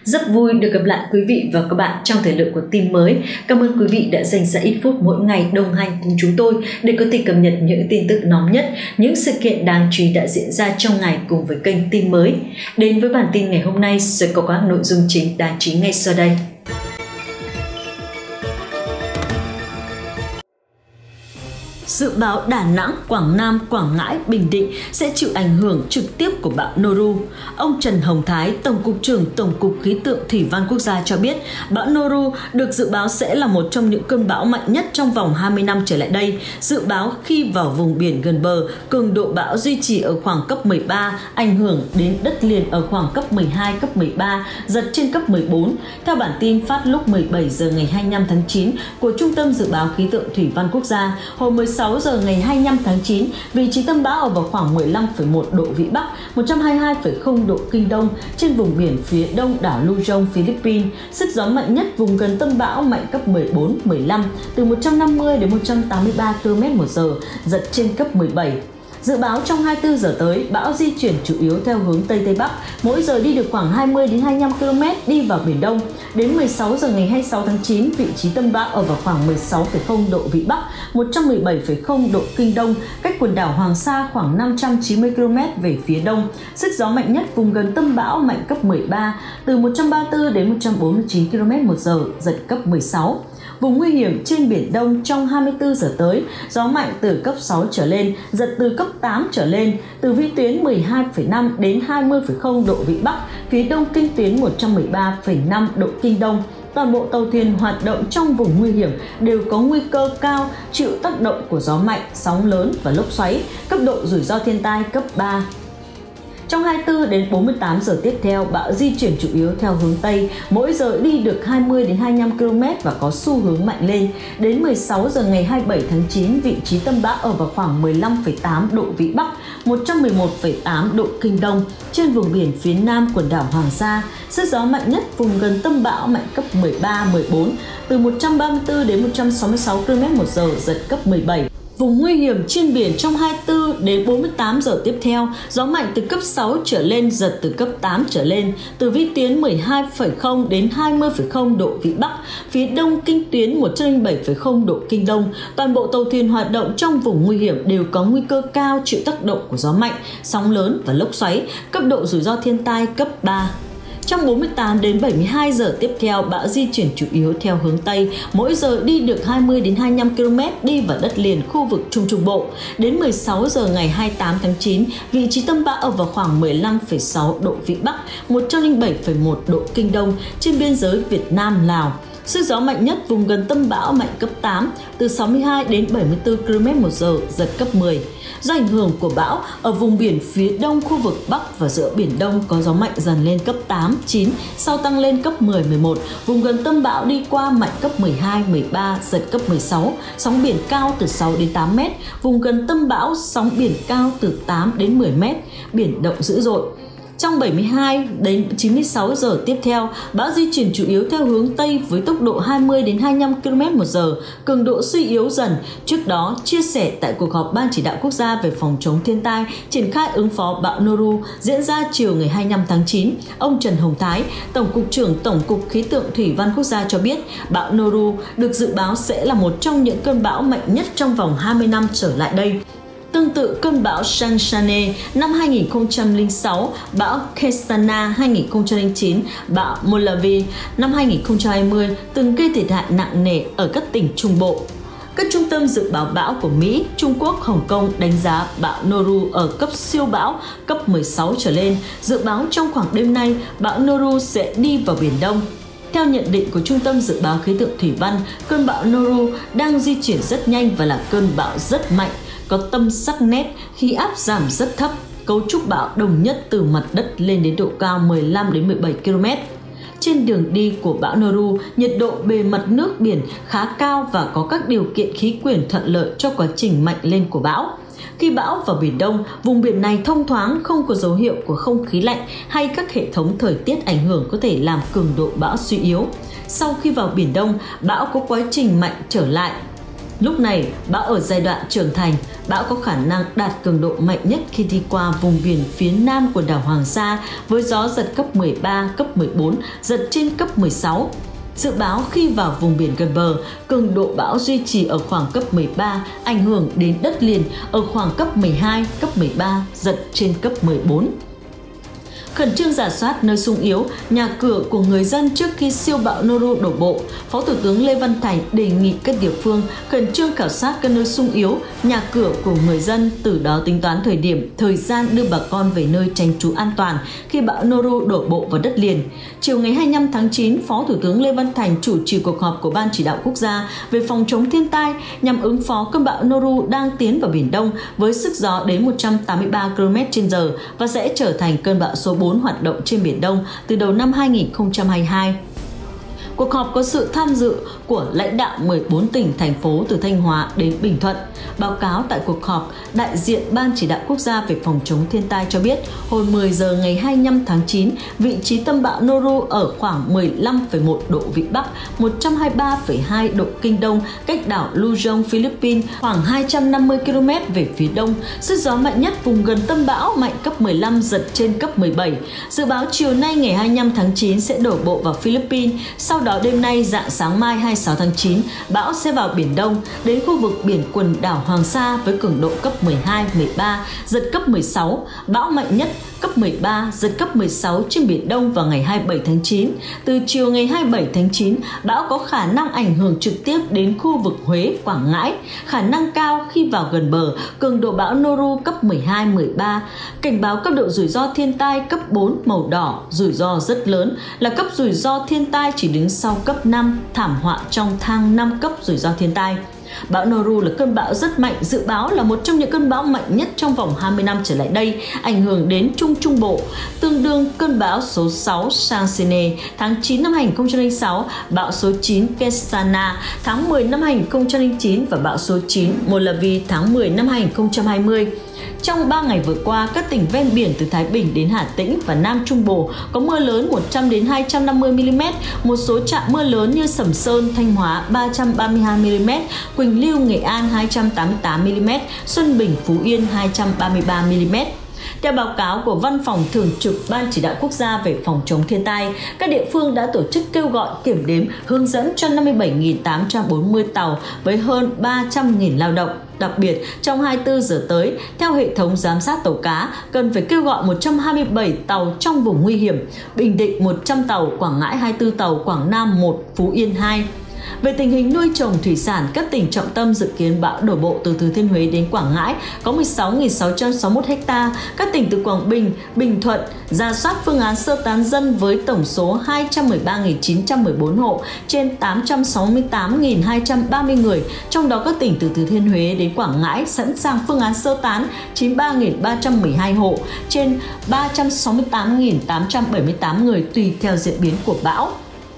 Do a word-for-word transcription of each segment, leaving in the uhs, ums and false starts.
Rất vui được gặp lại quý vị và các bạn trong thời lượng của tin mới. Cảm ơn quý vị đã dành ra ít phút mỗi ngày đồng hành cùng chúng tôi để có thể cập nhật những tin tức nóng nhất, những sự kiện đáng chú ý đã diễn ra trong ngày cùng với kênh tin mới. Đến với bản tin ngày hôm nay sẽ có các nội dung chính đáng chú ý ngay sau đây. Dự báo Đà Nẵng, Quảng Nam, Quảng Ngãi, Bình Định sẽ chịu ảnh hưởng trực tiếp của bão Noru. Ông Trần Hồng Thái, Tổng cục trưởng Tổng cục Khí tượng Thủy văn Quốc gia cho biết, bão Noru được dự báo sẽ là một trong những cơn bão mạnh nhất trong vòng hai mươi năm trở lại đây. Dự báo khi vào vùng biển gần bờ, cường độ bão duy trì ở khoảng cấp mười ba, ảnh hưởng đến đất liền ở khoảng cấp mười hai, cấp mười ba, giật trên cấp mười bốn. Theo bản tin phát lúc mười bảy giờ ngày hai mươi lăm tháng chín của Trung tâm Dự báo Khí tượng Thủy văn Quốc gia, hồi mười sáu giờ ngày hai mươi lăm tháng chín, vị trí tâm bão ở vào khoảng mười lăm phẩy một độ Vĩ Bắc, một trăm hai mươi hai phẩy không độ Kinh Đông trên vùng biển phía đông đảo Luzon, Philippines. Sức gió mạnh nhất vùng gần tâm bão mạnh cấp mười bốn, mười lăm, từ một trăm năm mươi đến một trăm tám mươi ba ki lô mét một giờ, giật trên cấp mười bảy. Dự báo trong hai mươi tư giờ tới, bão di chuyển chủ yếu theo hướng Tây Tây Bắc, mỗi giờ đi được khoảng hai mươi đến hai mươi lăm ki lô mét đi vào Biển Đông. Đến mười sáu giờ ngày hai mươi sáu tháng chín, vị trí tâm bão ở vào khoảng mười sáu phẩy không độ Vĩ Bắc, một trăm mười bảy phẩy không độ Kinh Đông, cách quần đảo Hoàng Sa khoảng năm trăm chín mươi ki lô mét về phía đông. Sức gió mạnh nhất vùng gần tâm bão mạnh cấp mười ba, từ một trăm ba mươi tư đến một trăm bốn mươi chín ki lô mét một giờ, giật cấp mười sáu. Vùng nguy hiểm trên Biển Đông trong hai mươi tư giờ tới, gió mạnh từ cấp sáu trở lên, giật từ cấp tám trở lên, từ vĩ tuyến mười hai phẩy năm đến hai mươi phẩy không độ Vĩ Bắc, phía đông kinh tuyến một trăm mười ba phẩy năm độ Kinh Đông. Toàn bộ tàu thuyền hoạt động trong vùng nguy hiểm đều có nguy cơ cao chịu tác động của gió mạnh, sóng lớn và lốc xoáy, cấp độ rủi ro thiên tai cấp ba. Trong hai mươi tư đến bốn mươi tám giờ tiếp theo, bão di chuyển chủ yếu theo hướng Tây, mỗi giờ đi được hai mươi đến hai mươi lăm ki lô mét và có xu hướng mạnh lên. Đến mười sáu giờ ngày hai mươi bảy tháng chín, vị trí tâm bão ở vào khoảng mười lăm phẩy tám độ Vĩ Bắc, một trăm mười một phẩy tám độ Kinh Đông trên vùng biển phía nam quần đảo Hoàng Sa. Sức gió mạnh nhất vùng gần tâm bão mạnh cấp mười ba, mười bốn, từ một trăm ba mươi tư đến một trăm sáu mươi sáu ki lô mét một giờ, giật cấp mười bảy. Vùng nguy hiểm trên biển trong hai mươi tư đến bốn mươi tám giờ tiếp theo, gió mạnh từ cấp sáu trở lên, giật từ cấp tám trở lên, từ vĩ tuyến mười hai phẩy không đến hai mươi phẩy không độ Vĩ Bắc, phía đông kinh tuyến một trăm lẻ bảy phẩy không độ Kinh Đông. Toàn bộ tàu thuyền hoạt động trong vùng nguy hiểm đều có nguy cơ cao chịu tác động của gió mạnh, sóng lớn và lốc xoáy, cấp độ rủi ro thiên tai cấp ba. Trong bốn mươi tám đến bảy mươi hai giờ tiếp theo, bão di chuyển chủ yếu theo hướng Tây, mỗi giờ đi được hai mươi đến hai mươi lăm ki lô mét đi vào đất liền khu vực Trung Trung Bộ. Đến mười sáu giờ ngày hai mươi tám tháng chín, vị trí tâm bão ở vào khoảng mười lăm phẩy sáu độ Vĩ Bắc, một trăm lẻ bảy phẩy một độ Kinh Đông trên biên giới Việt Nam Lào. Sức gió mạnh nhất vùng gần tâm bão mạnh cấp tám, từ sáu mươi hai đến bảy mươi tư ki lô mét một giờ, giật cấp mười. Do ảnh hưởng của bão, ở vùng biển phía đông khu vực Bắc và giữa Biển Đông có gió mạnh dần lên cấp tám, chín, sau tăng lên cấp mười, mười một. Vùng gần tâm bão đi qua mạnh cấp mười hai, mười ba, giật cấp mười sáu, sóng biển cao từ sáu đến tám mét. Vùng gần tâm bão, sóng biển cao từ tám đến mười mét, biển động dữ dội. Trong bảy mươi hai đến chín mươi sáu giờ tiếp theo, bão di chuyển chủ yếu theo hướng Tây với tốc độ hai mươi đến hai mươi lăm ki lô mét một giờ, cường độ suy yếu dần. Trước đó, chia sẻ tại cuộc họp Ban Chỉ đạo Quốc gia về phòng chống thiên tai, triển khai ứng phó bão Noru diễn ra chiều ngày hai mươi lăm tháng chín, ông Trần Hồng Thái, Tổng cục trưởng Tổng cục Khí tượng Thủy văn Quốc gia cho biết, bão Noru được dự báo sẽ là một trong những cơn bão mạnh nhất trong vòng hai mươi năm trở lại đây. Tương tự cơn bão Sanchane năm hai nghìn không trăm lẻ sáu, bão Kestana hai nghìn không trăm lẻ chín, bão Molavi năm hai nghìn không trăm hai mươi từng gây thiệt hại nặng nề ở các tỉnh Trung Bộ. Các trung tâm dự báo bão của Mỹ, Trung Quốc, Hồng Kông đánh giá bão Noru ở cấp siêu bão cấp mười sáu trở lên. Dự báo trong khoảng đêm nay, bão Noru sẽ đi vào Biển Đông. Theo nhận định của Trung tâm Dự báo Khí tượng Thủy văn, cơn bão Noru đang di chuyển rất nhanh và là cơn bão rất mạnh, có tâm sắc nét, khí áp giảm rất thấp, cấu trúc bão đồng nhất từ mặt đất lên đến độ cao mười lăm đến mười bảy ki lô mét. Trên đường đi của bão Noru, nhiệt độ bề mặt nước biển khá cao và có các điều kiện khí quyển thuận lợi cho quá trình mạnh lên của bão. Khi bão vào Biển Đông, vùng biển này thông thoáng, không có dấu hiệu của không khí lạnh hay các hệ thống thời tiết ảnh hưởng có thể làm cường độ bão suy yếu. Sau khi vào Biển Đông, bão có quá trình mạnh trở lại. Lúc này, bão ở giai đoạn trưởng thành, bão có khả năng đạt cường độ mạnh nhất khi đi qua vùng biển phía nam quần đảo Hoàng Sa với gió giật cấp mười ba, cấp mười bốn, giật trên cấp mười sáu. Dự báo khi vào vùng biển gần bờ, cường độ bão duy trì ở khoảng cấp mười ba, ảnh hưởng đến đất liền ở khoảng cấp mười hai, cấp mười ba, giật trên cấp mười bốn. Khẩn trương rà soát nơi xung yếu, nhà cửa của người dân trước khi siêu bão Noru đổ bộ, Phó Thủ tướng Lê Văn Thành đề nghị các địa phương khẩn trương khảo sát các nơi xung yếu, nhà cửa của người dân, từ đó tính toán thời điểm, thời gian đưa bà con về nơi tránh trú an toàn khi bão Noru đổ bộ vào đất liền. Chiều ngày hai mươi lăm tháng chín, Phó Thủ tướng Lê Văn Thành chủ trì cuộc họp của Ban Chỉ đạo Quốc gia về phòng chống thiên tai nhằm ứng phó cơn bão Noru đang tiến vào Biển Đông với sức gió đến một trăm tám mươi ba ki lô mét trên giờ và sẽ trở thành cơn bão số bốn hoạt động trên Biển Đông từ đầu năm hai nghìn không trăm hai mươi hai. Cuộc họp có sự tham dự của lãnh đạo mười bốn tỉnh, thành phố từ Thanh Hóa đến Bình Thuận. Báo cáo tại cuộc họp, đại diện Ban Chỉ đạo Quốc gia về phòng chống thiên tai cho biết, hồi mười giờ ngày hai mươi lăm tháng chín, vị trí tâm bão Noru ở khoảng mười lăm phẩy một độ Vĩ Bắc, một trăm hai mươi ba phẩy hai độ Kinh Đông, cách đảo Luzon, Philippines khoảng hai trăm năm mươi ki lô mét về phía đông. Sức gió mạnh nhất vùng gần tâm bão mạnh cấp mười lăm, giật trên cấp mười bảy. Dự báo chiều nay ngày hai mươi lăm tháng chín sẽ đổ bộ vào Philippines. Sau đó đêm nay rạng sáng mai hai mươi sáu tháng chín, bão sẽ vào Biển Đông, đến khu vực biển quần đảo Hoàng Sa với cường độ cấp mười hai, mười ba, giật cấp mười sáu. Bão mạnh nhất cấp mười ba, giật cấp mười sáu trên Biển Đông vào ngày hai mươi bảy tháng chín. Từ chiều ngày hai mươi bảy tháng chín, bão có khả năng ảnh hưởng trực tiếp đến khu vực Huế, Quảng Ngãi. Khả năng cao khi vào gần bờ, cường độ bão Noru cấp mười hai, mười ba. Cảnh báo cấp độ rủi ro thiên tai cấp bốn màu đỏ, rủi ro rất lớn, là cấp rủi ro thiên tai chỉ đứng sau cấp năm, thảm họa trong thang năm cấp rủi ro thiên tai. Bão Noru là cơn bão rất mạnh, dự báo là một trong những cơn bão mạnh nhất trong vòng hai mươi năm trở lại đây, ảnh hưởng đến Trung Trung Bộ, tương đương cơn bão số sáu Sansine tháng chín năm hai nghìn không trăm lẻ sáu, bão số chín Kestana tháng mười năm hai nghìn không trăm lẻ chín và bão số chín Molavi tháng mười năm hai nghìn không trăm hai mươi. Trong ba ngày vừa qua, các tỉnh ven biển từ Thái Bình đến Hà Tĩnh và Nam Trung Bộ có mưa lớn một trăm đến hai trăm năm mươi mi li mét, một số trạm mưa lớn như Sầm Sơn, Thanh Hóa ba trăm ba mươi hai mi li mét, Quỳnh Lưu, Nghệ An hai trăm tám mươi tám mi li mét, Xuân Bình, Phú Yên hai trăm ba mươi ba mi li mét. Theo báo cáo của Văn phòng Thường trực Ban Chỉ đạo Quốc gia về phòng chống thiên tai, các địa phương đã tổ chức kêu gọi, kiểm đếm, hướng dẫn cho năm mươi bảy nghìn tám trăm bốn mươi tàu với hơn ba trăm nghìn lao động. Đặc biệt, trong hai mươi tư giờ tới, theo hệ thống giám sát tàu cá, cần phải kêu gọi một trăm hai mươi bảy tàu trong vùng nguy hiểm, Bình Định một trăm tàu, Quảng Ngãi hai mươi tư tàu, Quảng Nam một, Phú Yên hai. Về tình hình nuôi trồng thủy sản, các tỉnh trọng tâm dự kiến bão đổ bộ từ Thừa Thiên Huế đến Quảng Ngãi có mười sáu nghìn sáu trăm sáu mươi mốt ha. Các tỉnh từ Quảng Bình, Bình Thuận rà soát phương án sơ tán dân với tổng số hai trăm mười ba nghìn chín trăm mười bốn hộ trên tám trăm sáu mươi tám nghìn hai trăm ba mươi người. Trong đó các tỉnh từ Thừa Thiên Huế đến Quảng Ngãi sẵn sàng phương án sơ tán chín mươi ba nghìn ba trăm mười hai hộ trên ba trăm sáu mươi tám nghìn tám trăm bảy mươi tám người tùy theo diễn biến của bão.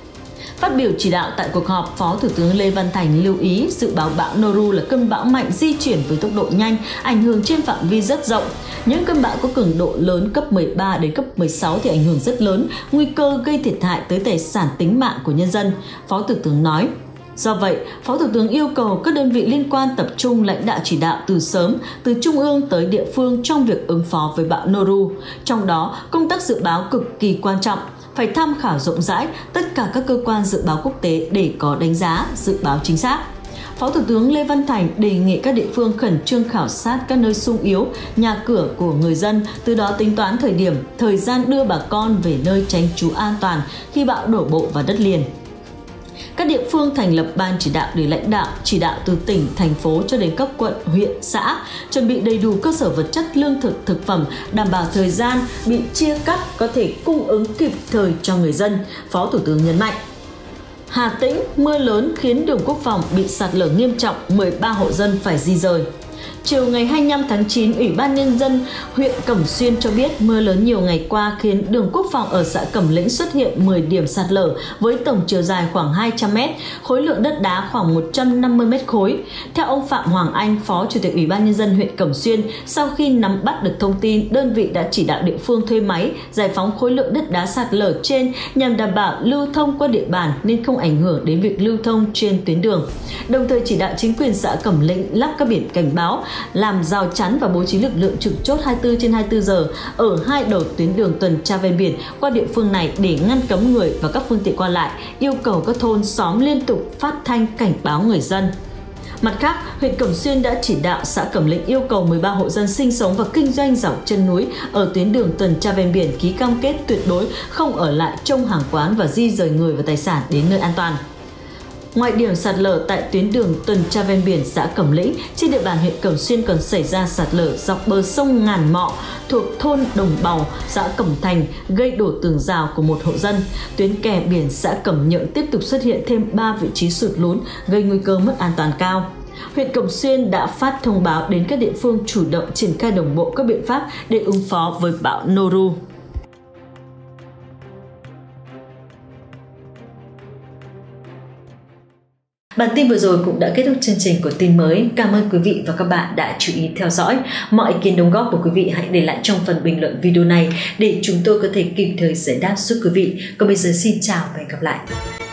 Phát biểu chỉ đạo tại cuộc họp, Phó Thủ tướng Lê Văn Thành lưu ý dự báo bão Noru là cơn bão mạnh di chuyển với tốc độ nhanh, ảnh hưởng trên phạm vi rất rộng. Những cơn bão có cường độ lớn cấp mười ba đến cấp mười sáu thì ảnh hưởng rất lớn, nguy cơ gây thiệt hại tới tài sản tính mạng của nhân dân, Phó Thủ tướng nói. Do vậy, Phó Thủ tướng yêu cầu các đơn vị liên quan tập trung lãnh đạo chỉ đạo từ sớm, từ trung ương tới địa phương trong việc ứng phó với bão Noru. Trong đó, công tác dự báo cực kỳ quan trọng, phải tham khảo rộng rãi tất cả các cơ quan dự báo quốc tế để có đánh giá, dự báo chính xác. Phó Thủ tướng Lê Văn Thành đề nghị các địa phương khẩn trương khảo sát các nơi xung yếu, nhà cửa của người dân, từ đó tính toán thời điểm, thời gian đưa bà con về nơi tránh trú an toàn khi bão đổ bộ vào đất liền. Các địa phương thành lập ban chỉ đạo để lãnh đạo, chỉ đạo từ tỉnh, thành phố cho đến cấp quận, huyện, xã, chuẩn bị đầy đủ cơ sở vật chất, lương thực, thực phẩm, đảm bảo thời gian bị chia cắt có thể cung ứng kịp thời cho người dân, Phó Thủ tướng nhấn mạnh. Hà Tĩnh, mưa lớn khiến đường Quốc Phòng bị sạt lở nghiêm trọng, mười ba hộ dân phải di rời. Chiều ngày hai mươi lăm tháng chín, Ủy ban Nhân dân huyện Cẩm Xuyên cho biết mưa lớn nhiều ngày qua khiến đường Quốc Phòng ở xã Cẩm Lĩnh xuất hiện mười điểm sạt lở với tổng chiều dài khoảng hai trăm mét, khối lượng đất đá khoảng một trăm năm mươi mét khối. Theo ông Phạm Hoàng Anh, Phó Chủ tịch Ủy ban Nhân dân huyện Cẩm Xuyên, sau khi nắm bắt được thông tin, đơn vị đã chỉ đạo địa phương thuê máy giải phóng khối lượng đất đá sạt lở trên nhằm đảm bảo lưu thông qua địa bàn nên không ảnh hưởng đến việc lưu thông trên tuyến đường. Đồng thời chỉ đạo chính quyền xã Cẩm Lĩnh lắp các biển cảnh báo, làm rào chắn và bố trí lực lượng trực chốt hai mươi tư trên hai mươi tư giờ ở hai đầu tuyến đường tuần tra ven biển qua địa phương này để ngăn cấm người và các phương tiện qua lại, yêu cầu các thôn xóm liên tục phát thanh cảnh báo người dân. Mặt khác, huyện Cẩm Xuyên đã chỉ đạo xã Cẩm Lĩnh yêu cầu mười ba hộ dân sinh sống và kinh doanh dọc chân núi ở tuyến đường tuần tra ven biển ký cam kết tuyệt đối không ở lại trông hàng quán và di rời người và tài sản đến nơi an toàn. Ngoài điểm sạt lở tại tuyến đường tuần tra ven biển xã Cẩm Lĩnh, trên địa bàn huyện Cẩm Xuyên còn xảy ra sạt lở dọc bờ sông Ngàn Mọ thuộc thôn Đồng Bào, xã Cẩm Thành, gây đổ tường rào của một hộ dân. Tuyến kè biển xã Cẩm Nhượng tiếp tục xuất hiện thêm ba vị trí sụt lún, gây nguy cơ mất an toàn cao. Huyện Cẩm Xuyên đã phát thông báo đến các địa phương chủ động triển khai đồng bộ các biện pháp để ứng phó với bão Noru. Bản tin vừa rồi cũng đã kết thúc chương trình của tin mới. Cảm ơn quý vị và các bạn đã chú ý theo dõi. Mọi ý kiến đóng góp của quý vị hãy để lại trong phần bình luận video này để chúng tôi có thể kịp thời giải đáp giúp quý vị. Còn bây giờ xin chào và hẹn gặp lại.